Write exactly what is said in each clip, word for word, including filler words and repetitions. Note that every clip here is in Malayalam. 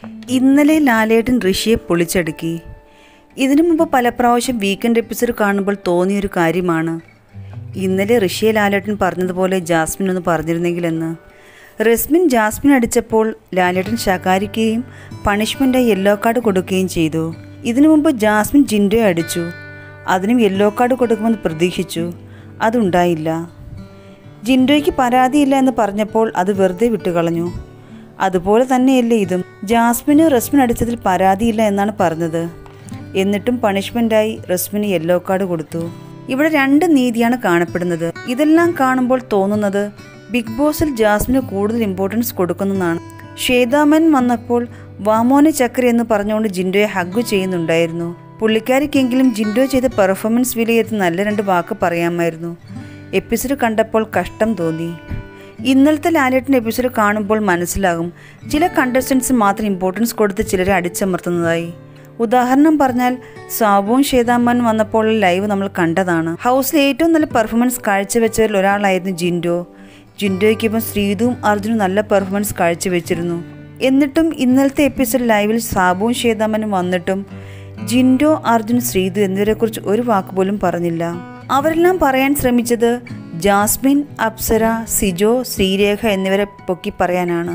ഇന്നലെ ലാലേട്ടൻ ഋഷിയെ പൊളിച്ചടുക്കി. ഇതിനു മുമ്പ് പല പ്രാവശ്യം വീക്കെൻഡ് എപ്പിസോഡ് കാണുമ്പോൾ തോന്നിയൊരു കാര്യമാണ് ഇന്നലെ ഋഷിയെ ലാലേട്ടൻ പറഞ്ഞതുപോലെ ജാസ്മിൻ ഒന്ന് പറഞ്ഞിരുന്നെങ്കിലെന്ന്. റസ്മിൻ ജാസ്മിൻ അടിച്ചപ്പോൾ ലാലേട്ടൻ ശകാരിക്കുകയും പണിഷ്മെൻറ്റായി യെല്ലോ കാർഡ് കൊടുക്കുകയും ചെയ്തു. ഇതിനു മുമ്പ് ജാസ്മിൻ ജിൻഡോയെ അടിച്ചു. അതിനും യെല്ലോ കാർഡ് കൊടുക്കുമെന്ന് പ്രതീക്ഷിച്ചു. അതുണ്ടായില്ല. ജിൻഡോയ്ക്ക് പരാതിയില്ല എന്ന് പറഞ്ഞപ്പോൾ അത് വെറുതെ വിട്ടുകളഞ്ഞു. അതുപോലെ തന്നെയല്ലേ ഇതും. ജാസ്മിന് റസ്മിൻ അടിച്ചതിൽ പരാതിയില്ല എന്നാണ് പറഞ്ഞത്. എന്നിട്ടും പണിഷ്മെൻറ്റായി റസ്മിന് യെല്ലോ കാർഡ് കൊടുത്തു. ഇവിടെ രണ്ട് നീതിയാണ് കാണപ്പെടുന്നത്. ഇതെല്ലാം കാണുമ്പോൾ തോന്നുന്നത് ബിഗ് ബോസിൽ ജാസ്മിന് കൂടുതൽ ഇമ്പോർട്ടൻസ് കൊടുക്കുന്നതാണ്. ശ്വേതാമൻ വന്നപ്പോൾ വാമോനെ ചക്ര എന്ന് പറഞ്ഞുകൊണ്ട് ജിൻഡോയെ ഹഗ് ചെയ്യുന്നുണ്ടായിരുന്നു. പുള്ളിക്കാരിക്കെങ്കിലും ജിൻഡോ ചെയ്ത പെർഫോമൻസ് വിലയിരുത്തി നല്ല രണ്ട് വാക്ക് പറയാമായിരുന്നു. എപ്പിസോഡ് കണ്ടപ്പോൾ കഷ്ടം തോന്നി. ഇന്നലത്തെ ലാലേട്ടൻ എപ്പിസോഡ് കാണുമ്പോൾ മനസ്സിലാകും ചില കണ്ടസ്റ്റൻസ് മാത്രം ഇമ്പോർട്ടൻസ് കൊടുത്ത് ചിലരെ അടിച്ചമർത്തുന്നതായി. ഉദാഹരണം പറഞ്ഞാൽ സാബുവും ശ്വേതാമൻ വന്നപ്പോൾ ലൈവ് നമ്മൾ കണ്ടതാണ്. ഹൗസിൽ ഏറ്റവും നല്ല പെർഫോമൻസ് കാഴ്ചവെച്ചവരിൽ ഒരാളായിരുന്നു ജിൻഡോ. ജിൻഡോയ്ക്കൊപ്പം ശ്രീതുവും അർജുനും നല്ല പെർഫോമൻസ് കാഴ്ചവെച്ചിരുന്നു. എന്നിട്ടും ഇന്നലത്തെ എപ്പിസോഡ് ലൈവിൽ സാബുവും ശ്വേതാമനും വന്നിട്ടും ജിൻഡോ, അർജുൻ, ശ്രീതു എന്നിവരെക്കുറിച്ച് ഒരു വാക്ക് പോലും പറഞ്ഞില്ല. അവരെല്ലാം പറയാൻ ശ്രമിച്ചത് ജാസ്മിൻ, അപ്സര, സിജോ, ശ്രീരേഖ എന്നിവരെ പൊക്കി പറയാനാണ്.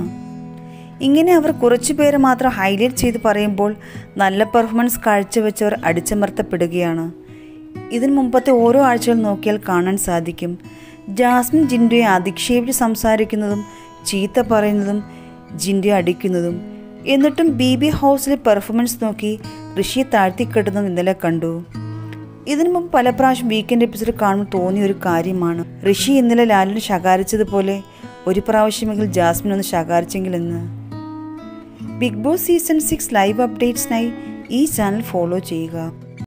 ഇങ്ങനെ അവർ കുറച്ചു പേരെ മാത്രം ഹൈലൈറ്റ് ചെയ്ത് പറയുമ്പോൾ നല്ല പെർഫോമൻസ് കാഴ്ചവെച്ചവർ അടിച്ചമർത്തപ്പെടുകയാണ്. ഇതിനു മുമ്പത്തെ ഓരോ ആഴ്ചകൾ നോക്കിയാൽ കാണാൻ സാധിക്കും ജാസ്മിൻ ജിൻഡോയെ അധിക്ഷേപിച്ച് സംസാരിക്കുന്നതും ചീത്ത പറയുന്നതും ജിൻഡോയെ അടിക്കുന്നതും. എന്നിട്ടും ബി ബി ഹൗസിലെ പെർഫോമൻസ് നോക്കി ഋഷിയെ താഴ്ത്തിക്കെട്ടുന്നതും ഇന്നലെ കണ്ടു. ഇതിനു മുമ്പ് പല പ്രാവശ്യം വീക്കെൻഡ് എപ്പിസോഡ് കാണുമ്പോൾ തോന്നിയ ഒരു കാര്യമാണ് ഋഷി ഇന്നലെ ലാലിനെ ശകാരിച്ചതുപോലെ ഒരു പ്രാവശ്യമെങ്കിൽ ജാസ്മിൻ ഒന്ന് ശകാരിച്ചെങ്കിലെന്ന്. Bigg Boss season six live അപ്ഡേറ്റ്സിനായി ഈ ചാനൽ ഫോളോ ചെയ്യുക.